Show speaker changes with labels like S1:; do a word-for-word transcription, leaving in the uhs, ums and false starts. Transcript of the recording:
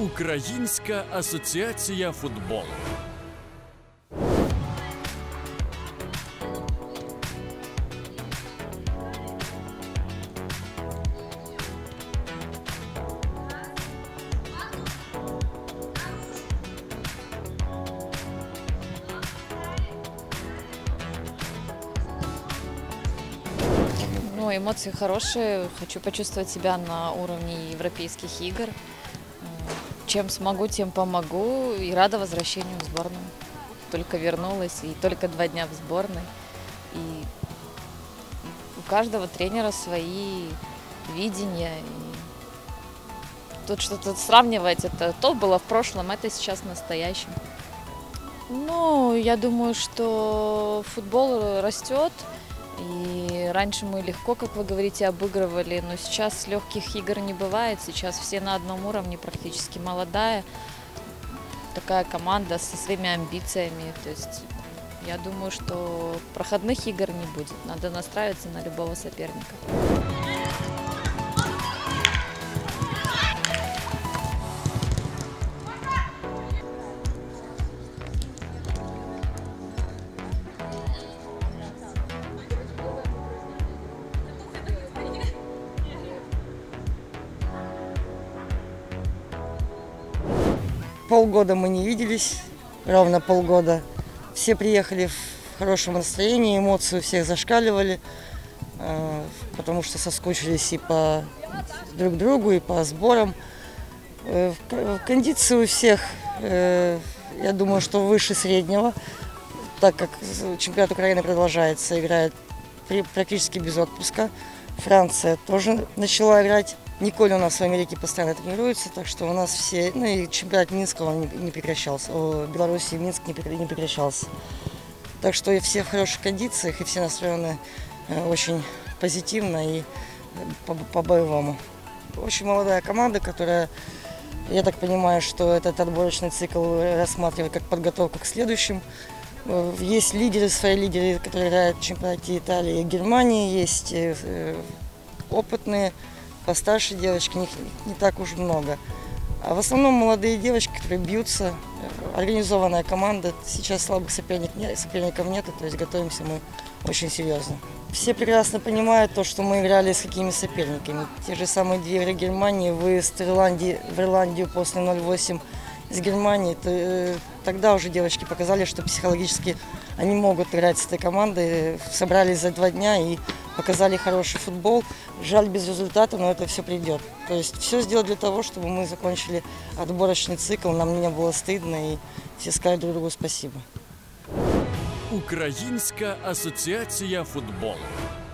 S1: Українська асоціація футболу.
S2: Ну, эмоции хорошие. Хочу почувствовать себя на уровне европейских игр. Чем смогу, тем помогу. И рада возвращению в сборную. Только вернулась, и только два дня в сборной. И у каждого тренера свои видения. И тут что-то сравнивать, это то было в прошлом, это сейчас в настоящем. Ну, я думаю, что футбол растет. И раньше мы легко, как вы говорите, обыгрывали, но сейчас легких игр не бывает. Сейчас все на одном уровне, практически молодая такая команда со своими амбициями. То есть я думаю, что проходных игр не будет. Надо настраиваться на любого соперника.
S3: Полгода мы не виделись, ровно полгода. Все приехали в хорошем настроении, эмоции у всех зашкаливали, потому что соскучились и по друг другу, и по сборам. Кондиции у всех, я думаю, что выше среднего, так как чемпионат Украины продолжается, играет практически без отпуска. Франция тоже начала играть. Николь у нас в Америке постоянно тренируется, так что у нас все, ну и чемпионат Минска он не, не прекращался, в Беларуси Минск не, не прекращался. Так что и все в хороших кондициях, и все настроены очень позитивно и по-боевому. Очень молодая команда, которая, я так понимаю, что этот отборочный цикл рассматривает как подготовку к следующим. Есть лидеры, свои лидеры, которые играют в чемпионате Италии и Германии, есть опытные, постарше девочки, их не так уж много. А в основном молодые девочки, которые бьются, организованная команда. Сейчас слабых соперник, нет, соперников нет, то есть готовимся мы очень серьезно. Все прекрасно понимают то, что мы играли с какими соперниками. Те же самые две игры Германии, выезд в Ирландию, в Ирландию после ноль восемь из Германии. То, тогда уже девочки показали, что психологически они могут играть с этой командой. Собрались за два дня и показали хороший футбол. Жаль, без результата, но это все придет. То есть все сделать для того, чтобы мы закончили отборочный цикл, нам не было стыдно, и все сказали друг другу спасибо.
S1: Українська асоціація футболу.